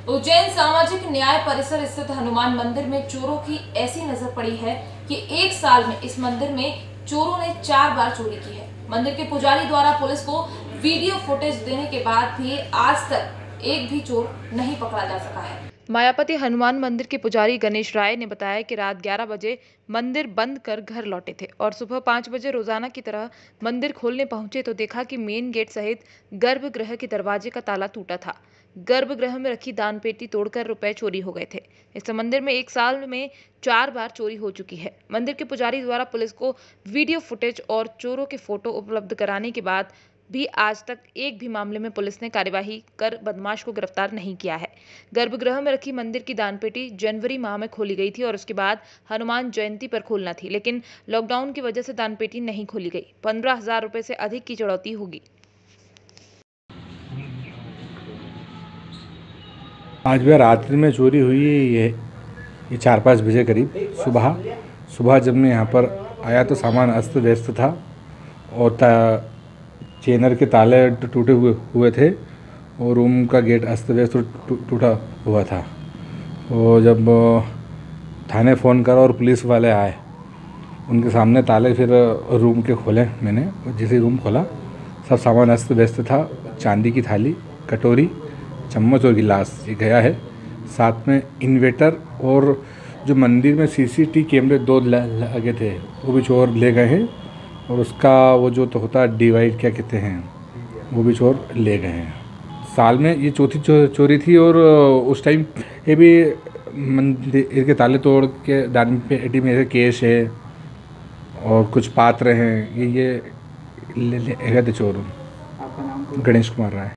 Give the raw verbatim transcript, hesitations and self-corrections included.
उज्जैन सामाजिक न्याय परिसर स्थित हनुमान मंदिर में चोरों की ऐसी नजर पड़ी है कि एक साल में इस मंदिर में चोरों ने चार बार चोरी की है। मंदिर के पुजारी द्वारा पुलिस को वीडियो फुटेज देने के बाद भी आज तक एक भी चोर नहीं पकड़ा जा सका है। मायापति हनुमान मंदिर के पुजारी गणेश राय ने बताया कि रात ग्यारह बजे मंदिर बंद कर घर लौटे थे और सुबह पाँच बजे रोजाना की तरह मंदिर खोलने पहुंचे तो देखा कि मेन गेट सहित गर्भगृह के दरवाजे का ताला टूटा था। गर्भगृह में रखी दान पेटी तोड़कर रुपए चोरी हो गए थे। इस मंदिर में एक साल में चार बार चोरी हो चुकी है। मंदिर के पुजारी द्वारा पुलिस को वीडियो फुटेज और चोरों के फोटो उपलब्ध कराने के बाद भी आज तक एक भी मामले में पुलिस ने कार्यवाही कर बदमाश को गिरफ्तार नहीं किया है। गर्भगृह में रखी मंदिर की दानपेटी जनवरी माह में खोली गई थी और उसके बाद हनुमान जयंती पर खोलना थी, लेकिन लॉकडाउन की वजह से दानपेटी नहीं खोली गई। पंद्रह हजार रुपए से अधिक की चढ़ौती होगी। आज भी रात्रि में चोरी हुई है। ये ये चार पाँच बजे करीब सुबह सुबह जब मैं यहाँ पर आया तो सामान अस्त व्यस्त था और चेनर के ताले टूटे हुए हुए थे और रूम का गेट अस्त व्यस्त टूटा हुआ था। और जब थाने फ़ोन करा और पुलिस वाले आए, उनके सामने ताले फिर रूम के खोले मैंने, और जैसे रूम खोला सब सामान अस्त व्यस्त था। चांदी की थाली, कटोरी, चम्मच और गिलास ये गया है। साथ में इन्वर्टर और जो मंदिर में सीसीटीवी कैमरे दो लगे थे वो भी चोर ले गए हैं, और उसका वो जो तो होता है डिवाइड क्या कहते हैं वो भी चोर ले गए हैं। साल में ये चौथी चो, चोरी थी और उस टाइम ये भी मंदिर के ताले तोड़ के दान पेटी में केश है और कुछ पात्र हैं, ये ये ले गए थे चोर। गणेश कुमार राय।